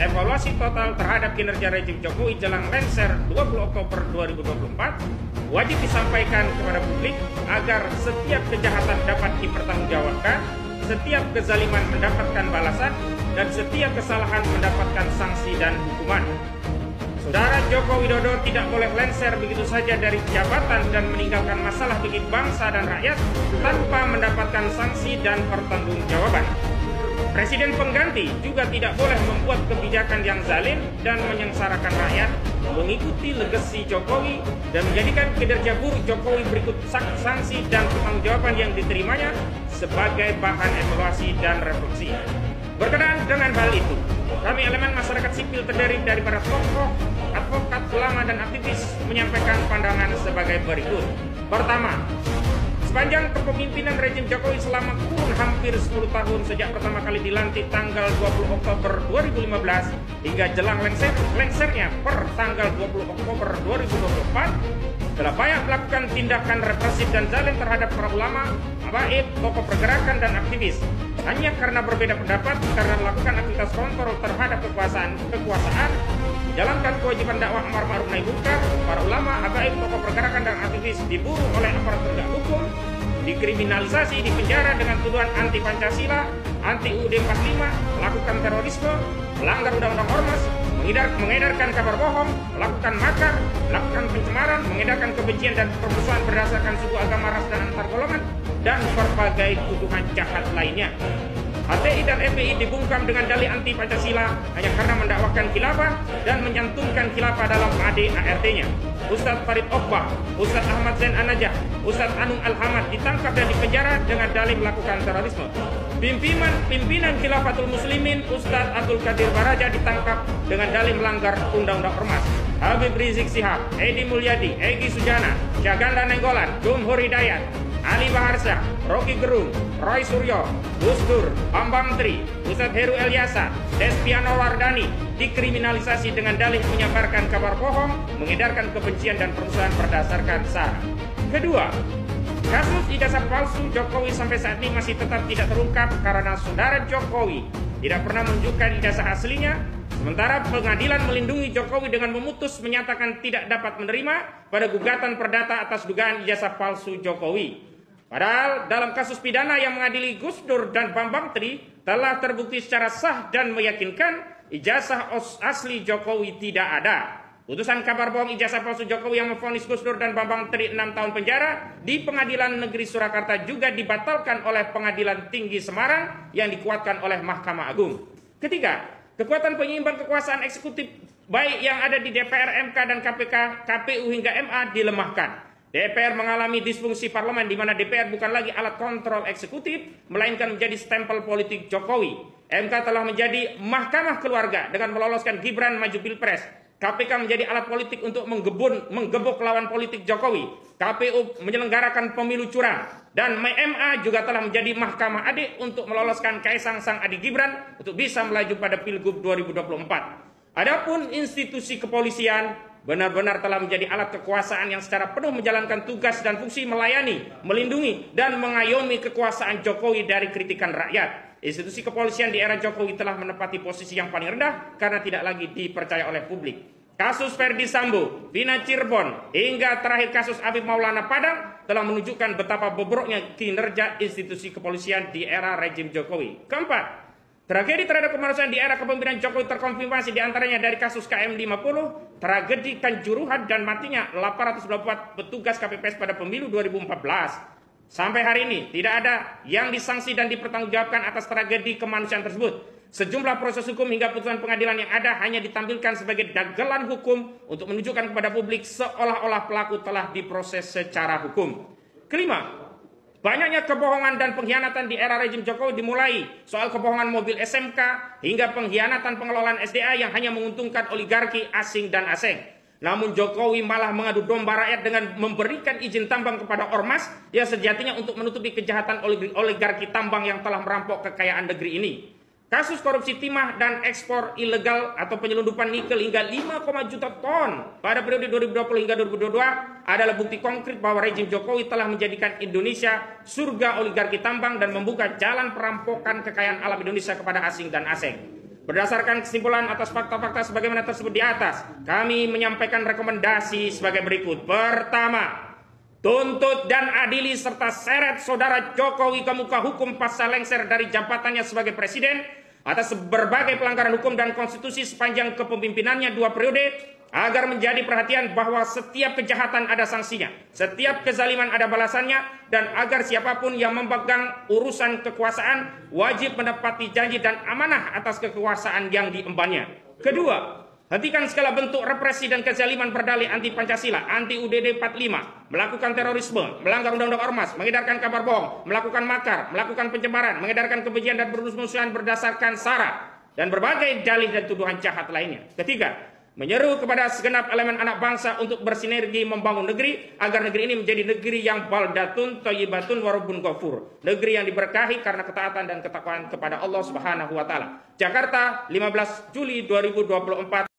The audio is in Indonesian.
evaluasi total terhadap kinerja rejim Jokowi jelang Lengser 20 Oktober 2024 wajib disampaikan kepada publik agar setiap kejahatan dapat dipertanggungjawabkan, setiap kezaliman mendapatkan balasan, dan setiap kesalahan mendapatkan sanksi dan hukuman. Saudara Joko Widodo tidak boleh lengser begitu saja dari jabatan dan meninggalkan masalah bagi bangsa dan rakyat tanpa mendapatkan sanksi dan pertanggungjawaban. Presiden pengganti juga tidak boleh membuat kebijakan yang zalim dan menyengsarakan rakyat, mengikuti legasi Jokowi dan menjadikan kinerja buruk Jokowi berikut sanksi dan pertanggungjawaban yang diterimanya sebagai bahan evaluasi dan refleksi. Berkenaan dengan hal itu, kami elemen masyarakat sipil terdiri dari para tokoh, advokat, ulama, dan aktivis menyampaikan pandangan sebagai berikut. Pertama, sepanjang kepemimpinan rejim Jokowi selama kurun hampir 10 tahun sejak pertama kali dilantik tanggal 20 Oktober 2015 hingga jelang lengsernya per tanggal 20 Oktober 2024, telah banyak melakukan tindakan represif dan zalim terhadap para ulama, habaib, tokoh pergerakan, dan aktivis. Hanya karena berbeda pendapat, karena melakukan aktivitas kontrol terhadap kekuasaan, jalankan kewajiban dakwah amar ma'ruf nahi munkar, para ulama, habaib, tokoh pergerakan, dan aktivis diburu oleh aparat penegak hukum, dikriminalisasi, dipenjara dengan tuduhan anti Pancasila, anti UUD 45, melakukan terorisme, melanggar undang-undang ormas, mengedarkan kabar bohong, melakukan makar, melakukan pencemaran, mengedarkan kebencian dan permusuhan berdasarkan suku, agama, ras, dan antar golongan, dan berbagai tuduhan jahat lainnya. HTI dan FPI dibungkam dengan dalih anti Pancasila hanya karena mendakwakan khilafah dan menyantumkan khilafah dalam AD/ART-nya. Ustadz Farid Oqbah, Ustadz Ahmad Zain An-Najah, Ustadz Anung Al-Hamad ditangkap dan dipenjara dengan dalih melakukan terorisme. Pimpinan Khilafatul Muslimin Ustadz Abdul Qadir Baraja ditangkap dengan dalih melanggar Undang-Undang Ormas. Habib Rizik Sihab, Edi Mulyadi, Egy Sujana, Syahganda Nenggolan, Jumhur Hidayat, Ali Baharsyah, Rocky Gerung, Roy Suryo, Gus Dur, Bambang Tri, Ustadz Heru Elyasa, Despiano Wardani dikriminalisasi dengan dalih menyebarkan kabar bohong, mengedarkan kebencian dan permusuhan berdasarkan SARA. Kedua, kasus ijazah palsu Jokowi sampai saat ini masih tetap tidak terungkap karena saudara Jokowi tidak pernah menunjukkan ijazah aslinya. Sementara pengadilan melindungi Jokowi dengan memutus menyatakan tidak dapat menerima pada gugatan perdata atas dugaan ijazah palsu Jokowi. Padahal dalam kasus pidana yang mengadili Gus Dur dan Bambang Tri telah terbukti secara sah dan meyakinkan ijazah asli Jokowi tidak ada. Putusan kabar bohong ijazah palsu Jokowi yang memvonis Gus Dur dan Bambang Tri 6 tahun penjara di Pengadilan Negeri Surakarta juga dibatalkan oleh Pengadilan Tinggi Semarang yang dikuatkan oleh Mahkamah Agung. Ketiga, kekuatan penyeimbang kekuasaan eksekutif baik yang ada di DPR, MK, dan KPK, KPU hingga MA dilemahkan. DPR mengalami disfungsi parlemen di mana DPR bukan lagi alat kontrol eksekutif, melainkan menjadi stempel politik Jokowi. MK telah menjadi mahkamah keluarga dengan meloloskan Gibran maju Pilpres. KPK menjadi alat politik untuk menggebuk lawan politik Jokowi. KPU menyelenggarakan pemilu curang. Dan MA juga telah menjadi mahkamah adik untuk meloloskan Kaisang sang adik Gibran untuk bisa melaju pada Pilgub 2024. Adapun institusi kepolisian benar-benar telah menjadi alat kekuasaan yang secara penuh menjalankan tugas dan fungsi melayani, melindungi, dan mengayomi kekuasaan Jokowi dari kritikan rakyat. Institusi kepolisian di era Jokowi telah menempati posisi yang paling rendah karena tidak lagi dipercaya oleh publik. Kasus Ferdi Sambo, Vina Cirebon, hingga terakhir kasus Habib Maulana Padang telah menunjukkan betapa bobroknya kinerja institusi kepolisian di era rejim Jokowi. Keempat, tragedi terhadap kemanusiaan di era kepemimpinan Jokowi terkonfirmasi diantaranya dari kasus KM50, tragedi Kanjuruhan, dan matinya 824 petugas KPPS pada pemilu 2014. Sampai hari ini tidak ada yang disanksi dan dipertanggungjawabkan atas tragedi kemanusiaan tersebut. Sejumlah proses hukum hingga putusan pengadilan yang ada hanya ditampilkan sebagai dagelan hukum untuk menunjukkan kepada publik seolah-olah pelaku telah diproses secara hukum. Kelima, banyaknya kebohongan dan pengkhianatan di era rejim Jokowi dimulai soal kebohongan mobil SMK hingga pengkhianatan pengelolaan SDA yang hanya menguntungkan oligarki asing dan asing. Namun Jokowi malah mengadu domba rakyat dengan memberikan izin tambang kepada ormas yang sejatinya untuk menutupi kejahatan oligarki tambang yang telah merampok kekayaan negeri ini. Kasus korupsi timah dan ekspor ilegal atau penyelundupan nikel hingga 5, juta ton pada periode 2020 hingga 2022 adalah bukti konkret bahwa rejim Jokowi telah menjadikan Indonesia surga oligarki tambang dan membuka jalan perampokan kekayaan alam Indonesia kepada asing dan asing. Berdasarkan kesimpulan atas fakta-fakta sebagaimana tersebut di atas, kami menyampaikan rekomendasi sebagai berikut. Pertama, tuntut dan adili serta seret saudara Jokowi ke muka hukum pasca lengser dari jabatannya sebagai presiden atas berbagai pelanggaran hukum dan konstitusi sepanjang kepemimpinannya 2 periode, agar menjadi perhatian bahwa setiap kejahatan ada sanksinya, setiap kezaliman ada balasannya, dan agar siapapun yang memegang urusan kekuasaan wajib menepati janji dan amanah atas kekuasaan yang diembannya. Kedua, hentikan segala bentuk represi dan kezaliman berdalih anti Pancasila, anti UUD 45, melakukan terorisme, melanggar undang-undang ormas, mengedarkan kabar bohong, melakukan makar, melakukan pencemaran, mengedarkan kebencian dan permusuhan berdasarkan sara, dan berbagai dalih dan tuduhan jahat lainnya. Ketiga, menyeru kepada segenap elemen anak bangsa untuk bersinergi membangun negeri agar negeri ini menjadi negeri yang baldatun thayyibatun warabun ghafur, negeri yang diberkahi karena ketaatan dan ketakwaan kepada Allah Subhanahu wa taala. Jakarta, 15 Juli 2024.